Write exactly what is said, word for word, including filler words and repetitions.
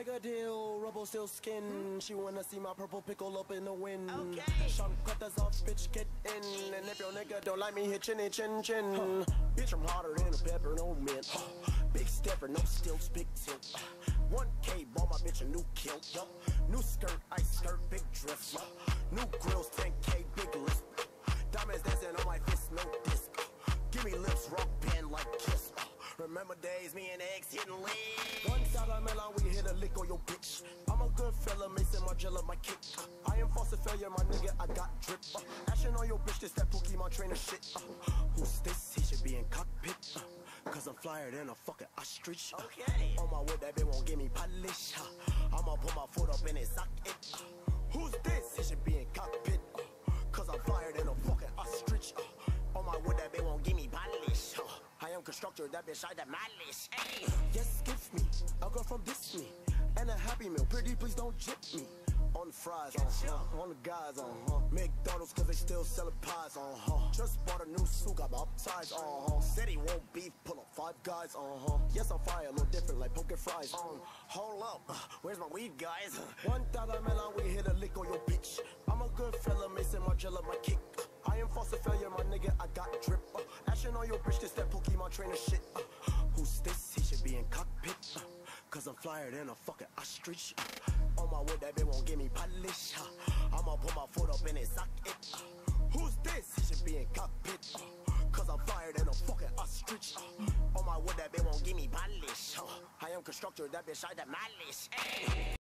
make a deal, rubble still skin. She wanna see my purple pickle up in the wind. Okay. Shank cutters off, bitch, get in. And if your nigga don't like me, hit chinny chin chin. Huh. Bitch, I'm hotter than a pepper, no mint. Huh. Big stepper, no stilts, big tilt. one K, bought my bitch a new kilt. Huh. New skirt, ice skirt, big drift. Huh. New grills, ten K, big list. Diamonds dancing on my fist, no disc. Give me lips, rock band like Kiss. Remember days, me and X hitting legs. One shot of melon, we hit a lick on your bitch. I'm a good fella, Mason Margiela, my kick. I am Faucet failure, my nigga, I got drip. Uh, action on your bitch, this that Pokemon trainer shit. Uh, who's this? He should be in cockpit. Uh, Cause I'm flyer than a fucking ostrich. Uh, Okay. On my wood, that bitch won't give me polish. Uh, I'ma put my foot up in his socket. Uh, who's this? He should be in cockpit. Uh, Cause I'm flyer than a fucking ostrich. Uh, on my wood, that bitch won't give me polish. Uh, I am constructor, that bitch I demolish. Hey. Yes, give me a girl from this me and a happy meal. Pretty, please don't jip me. On the fries, uh huh. On the guys, uh huh. McDonald's, cause they still selling pies, uh huh. Just bought a new suit, got baptized, uh huh. Said he won't beef, pull up five guys, uh huh. Yes, I'm fire, a little different, like poking fries. Um, hold up, uh, where's my weed, guys? One dollar melon, we hit a lick on your bitch. I'm a good fella, Mason Margiela, my kick. I am Faucet failure, my nigga, I got drip. Uh, action on your bitch, this that Pokemon trainer shit. Uh, who's this? He should be in cockpit. Uh, Cause I'm flyer than a fucking ostrich. Uh, on my wood, that bitch won't give me polish. Uh, I'ma put my foot up in his socket. Uh, who's this? He should be in cockpit. Uh, Cause I'm flyer than a fucking ostrich. Uh, on my wood, that bitch won't give me polish. Uh, I am constructor, that bitch I demolish. Hey.